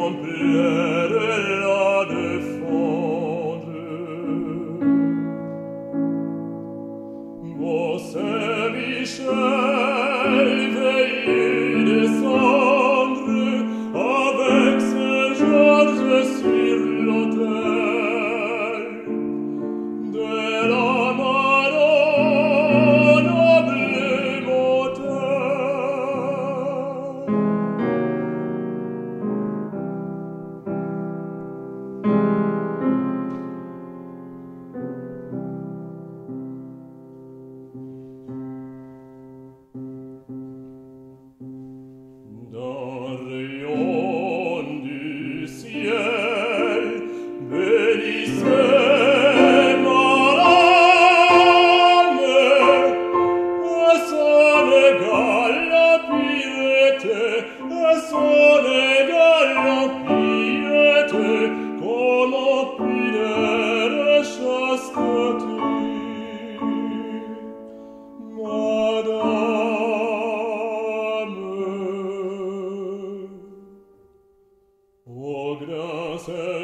exemplaire la défendre. Ô Saint-Michel, veuillez descendre avec Saint-Georges sur l'autel de la Madone d'un rayon du ciel, bénissez mon âme, à son égal la piété, à son égal la piété, qu'on empire de chasteté. Madame, ô grâce